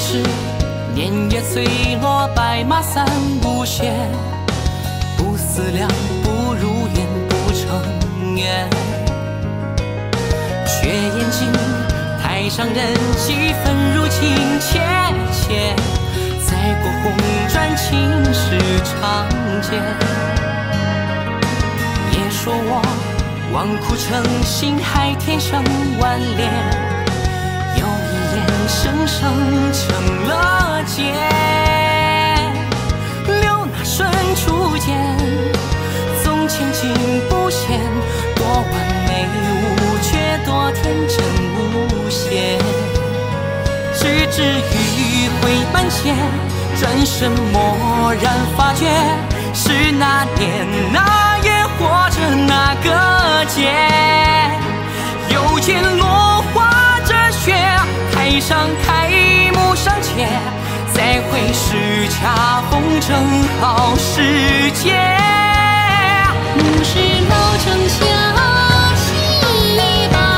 是年月碎落，白马三不谢，不思量，不如愿，不成缘。却眼睛台上人几分如情切切，再过红转青史长街。也说我望苦成心，还天生顽劣，有一眼生生成了劫。留那瞬初间，纵千金不现，多完美无缺，多天真无邪。直至余晖半切，转身蓦然发觉，是那年那月，或者那个劫。又见落花着雪，台上开幕尚且，再会时恰逢正好时节。 暮是老城下西坝，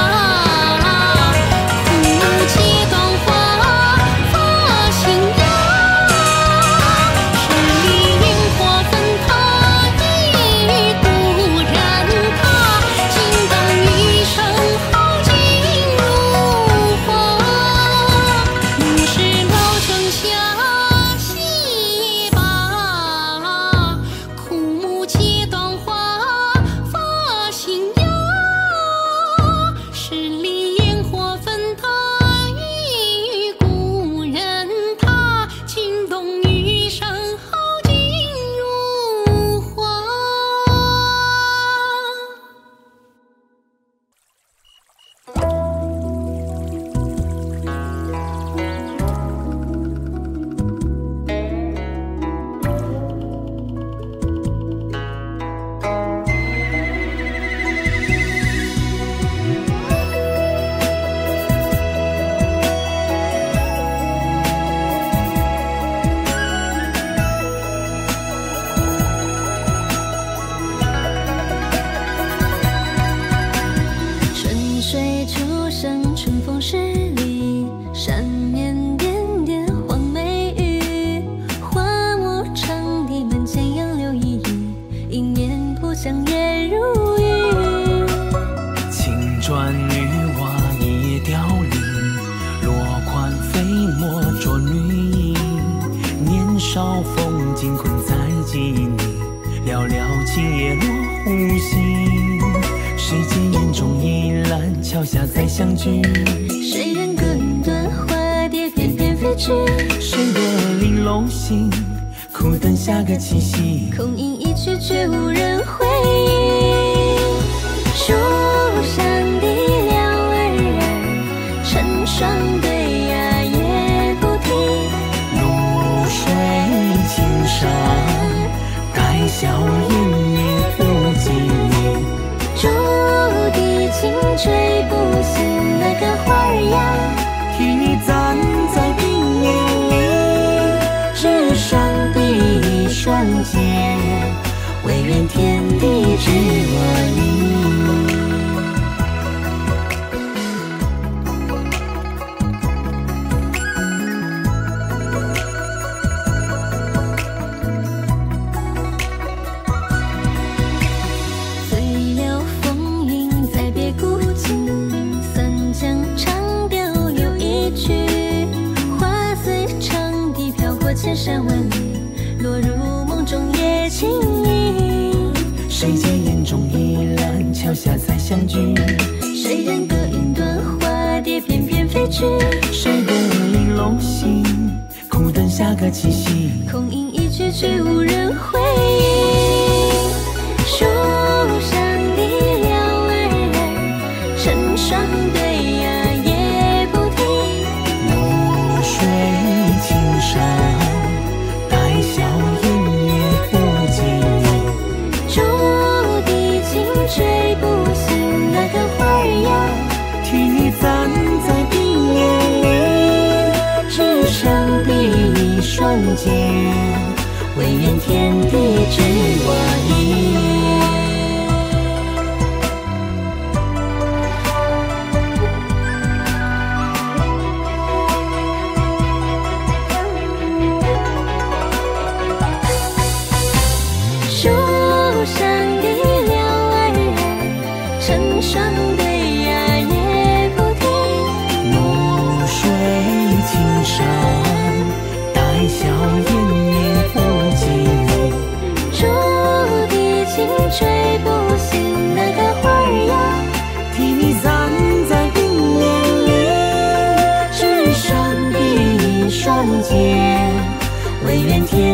父母皆断花发新芽。十里烟火纷他一故人他，惊动一生好景如花。暮是老城下西坝，枯木皆断花发新芽。十里烟火纷他与故人他，惊动余生好景如花。春水初生，春风十里，山绵点点黄梅雨。花木长堤门前杨柳依依，迎面扑向夜如雨。 青砖女瓦一夜凋零，落款飞墨着绿影。年少风景困在记忆里，寥寥青叶落无心。谁见眼中一览，桥下再相聚。 谁人隔云端，花蝶翩翩飞去。 谁的玲珑心，苦等下个七夕。 空吟一曲，却无人回应。书上的鸟儿成双对呀，也不停。 露水青山，带笑颜也不及你。 竹笛轻吹不醒那个花儿呀， 替你站在冰叶里，只上碧一双肩，唯愿天地知我意。 醉了风云，再别古今。三江长调留一句，花随长堤飘过千山万里，落入梦中也轻盈。 谁见眼中一览，桥下再相聚。 谁人隔云端，花蝶翩翩飞去。 谁的玲珑心，苦等下个七夕。 空吟一曲，却无人回应。树上的鸟儿成双对呀，也不停。 露水青山，带笑颜也不及你。 竹笛轻吹不醒那个花儿呀， 替你站在冰叶里， 只剩碧一双肩，唯愿天地知我意。 山，带笑颜面不尽。 竹笛轻吹不醒那个花儿呀， 替你散在冰帘里， 只剩一双肩， 唯愿天